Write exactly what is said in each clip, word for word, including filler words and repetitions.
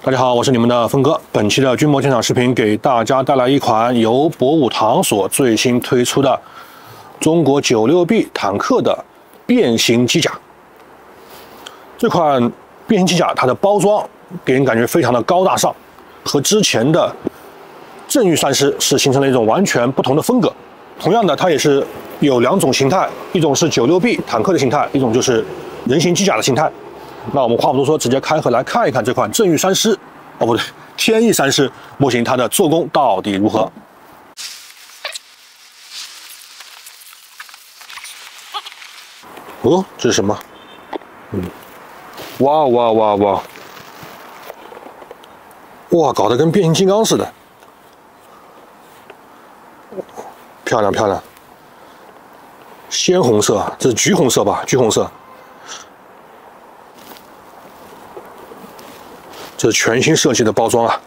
大家好，我是你们的峰哥。本期的军模现场视频给大家带来一款由博武堂所最新推出的中国九六 B 坦克的变形机甲。这款变形机甲它的包装给人感觉非常的高大上，和之前的正域三师是形成了一种完全不同的风格。同样的，它也是有两种形态，一种是九六 B 坦克的形态，一种就是人形机甲的形态。那我们话不多说，直接开盒来看一看这款正域三师，哦不对，天翼三师模型它的做工到底如何？哦，这是什么？嗯，哇哇哇哇！哇，搞得跟变形金刚似的，漂亮漂亮！鲜红色，这是橘红色吧？橘红色。这是全新设计的包装啊！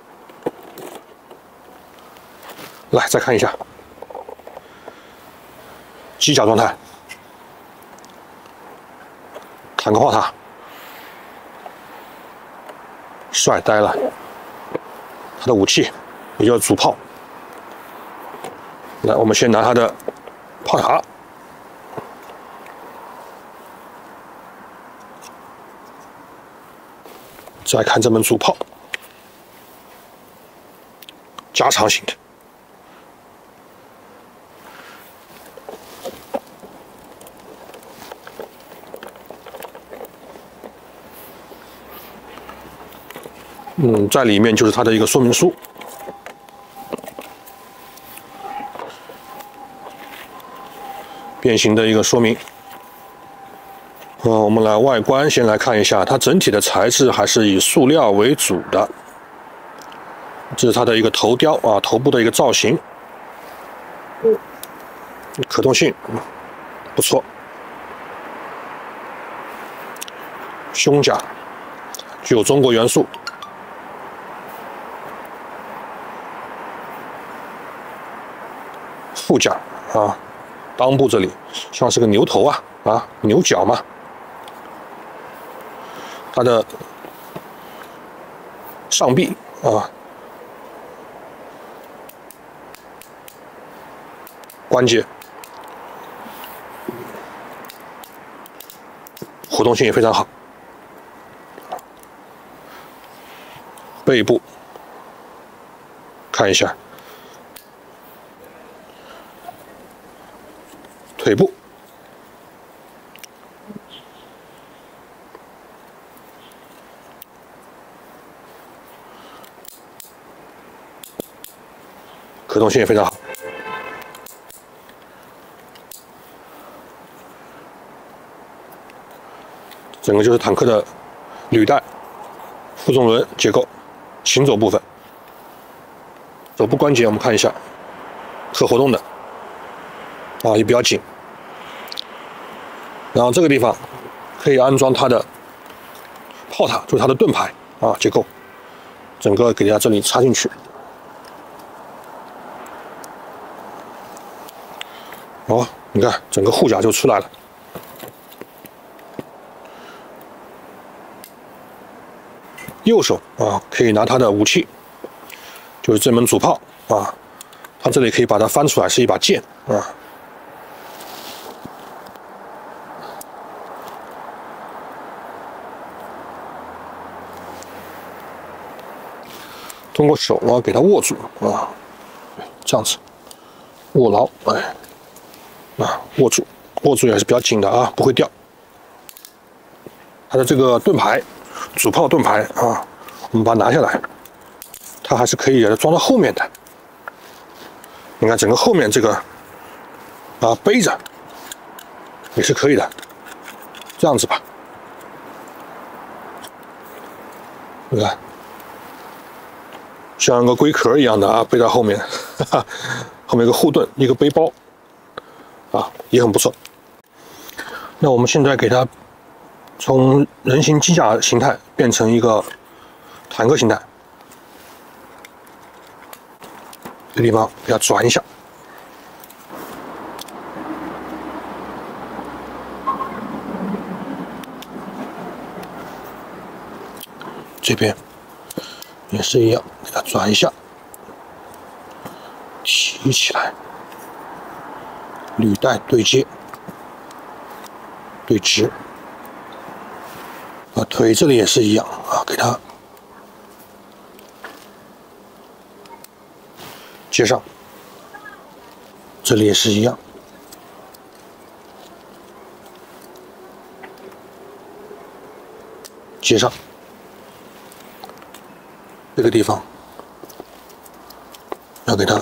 来，再看一下机甲状态，坦克炮塔，帅呆了！它的武器也就是主炮。来，我们先拿它的炮塔。再看这门主炮，加长型的，嗯，在里面就是它的一个说明书，变形的一个说明。呃，我们来外观先来看一下，它整体的材质还是以塑料为主的。这是它的一个头雕啊，头部的一个造型，可动性不错。胸甲具有中国元素，副甲啊，裆部这里像是个牛头啊啊，牛角嘛。它的上臂啊，关节活动性也非常好。背部看一下，腿部。可动性也非常好，整个就是坦克的履带、负重轮结构、行走部分。手部关节我们看一下，可活动的，啊也比较紧。然后这个地方可以安装它的炮塔，就是它的盾牌啊结构，整个给它这里插进去。哦，你看，整个护甲就出来了。右手啊，可以拿它的武器，就是这门主炮啊，它这里可以把它翻出来，是一把剑啊。通过手，然后给它握住啊，这样子握牢，哎。啊，握住，握住也是比较紧的啊，不会掉。它的这个盾牌，主炮盾牌啊，我们把它拿下来，它还是可以给它装到后面的。你看整个后面这个啊背着也是可以的，这样子吧。你看，像一个龟壳一样的啊，背在后面，哈哈，后面一个护盾，一个背包。啊，也很不错。那我们现在给它从人形机甲形态变成一个坦克形态，这地方给它转一下，这边也是一样，给它转一下，提起来，履带对接，对直。啊，腿这里也是一样啊，给它接上，这里也是一样。 接上，这个地方要给它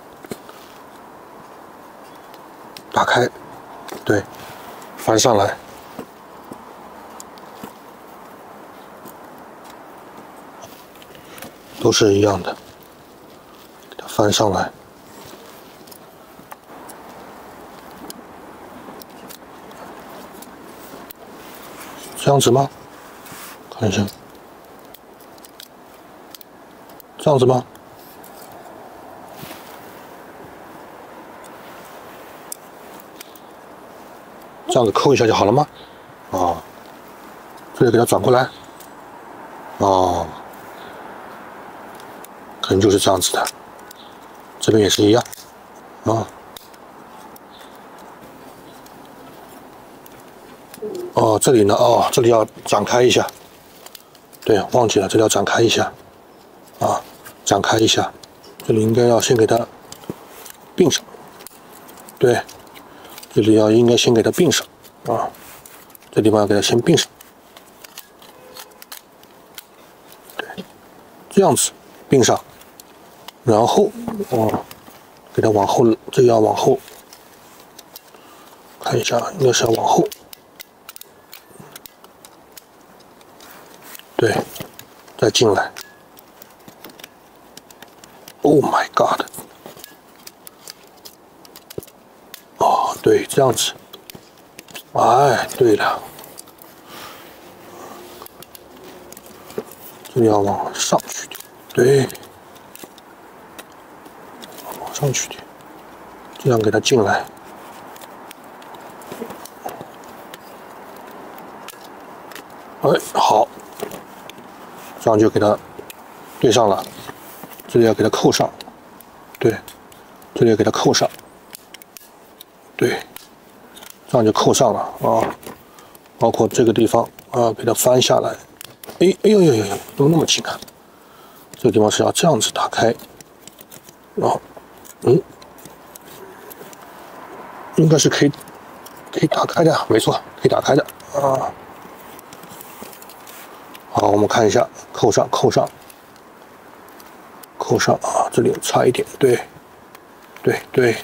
打开，对，翻上来，都是一样的，给它翻上来，这样子吗？ 看一下，这样子吗？这样子扣一下就好了吗？哦，这里给它转过来。哦，可能就是这样子的。这边也是一样。啊。哦，这里呢？哦，这里要展开一下。 对，忘记了，这里要展开一下，啊，展开一下，这里应该要先给它并上，对，这里要应该先给它并上，啊，这地方要给它先并上，对，这样子并上，然后哦，给它往后，这个要往后，看一下，应该是要往后。 对，再进来。Oh my god！ 哦，对，这样子。哎，对了，这里要往上去点，对，往上去点，这样给它进来。哎，好。 这样就给它对上了，这里要给它扣上，对，这里要给它扣上，对，这样就扣上了啊。包括这个地方啊，给它翻下来，哎哎呦呦呦，怎么那么紧啊？这个地方是要这样子打开，然后嗯，应该是可以可以打开的，没错，可以打开的啊。 好，我们看一下，扣上，扣上，扣上啊！这里差一点，对，对对，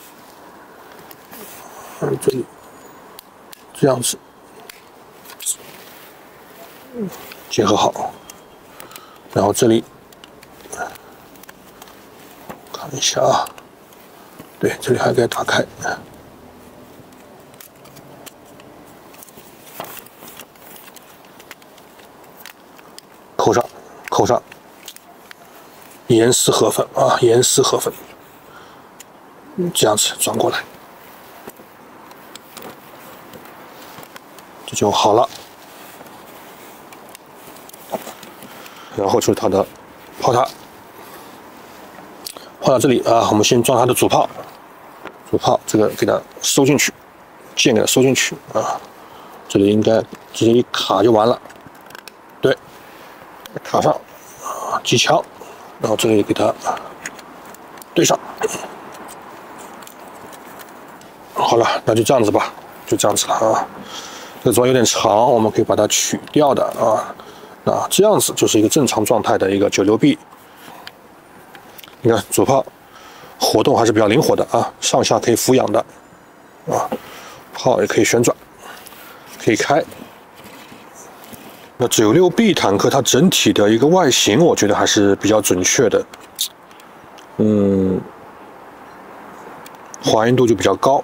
嗯，这里这样子结合好，然后这里看一下啊，对，这里还给它打开。 扣上，扣上，严丝合缝啊，严丝合缝，这样子转过来，这就好了。然后就是它的炮塔，炮塔这里啊，我们先装它的主炮，主炮这个给它收进去，剑给它收进去啊，这里应该直接一卡就完了，对。 卡上啊，击枪，然后这里给它对上。好了，那就这样子吧，就这样子了啊。这个主要有点长，我们可以把它取掉的啊。那这样子就是一个正常状态的一个九六 B。你看主炮活动还是比较灵活的啊，上下可以俯仰的啊，炮也可以旋转，可以开。 那九六 B 坦克它整体的一个外形，我觉得还是比较准确的，嗯，还原度就比较高。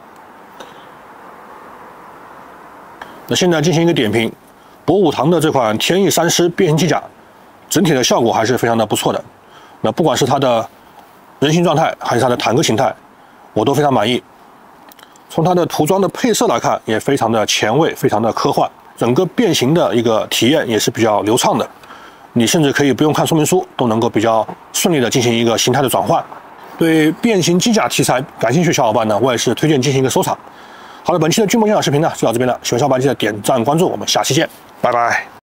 那现在进行一个点评，博武堂的这款天翼三狮变形机甲，整体的效果还是非常的不错的。那不管是它的人形状态，还是它的坦克形态，我都非常满意。从它的涂装的配色来看，也非常的前卫，非常的科幻。 整个变形的一个体验也是比较流畅的， 你甚至可以不用看说明书，都能够比较顺利的进行一个形态的转换。对变形机甲题材感兴趣的小伙伴呢，我也是推荐进行一个收藏。好了，本期的军模现场视频呢就到这边了，喜欢小伙伴记得点赞关注，我们下期见，拜拜。